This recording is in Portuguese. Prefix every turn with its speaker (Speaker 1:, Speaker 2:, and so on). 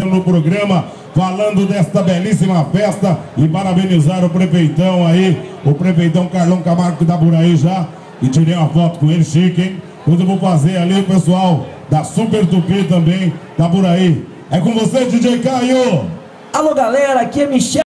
Speaker 1: fazendo no programa, falando desta belíssima festa e parabenizar o prefeitão aí, o prefeitão Carlão Camargo que tá por aí já, e tirei uma foto com ele, chique, hein? Depois eu vou fazer ali, o pessoal da Super Tupi também tá por aí. É com você, DJ Caio!
Speaker 2: Alô, galera, aqui é Michel.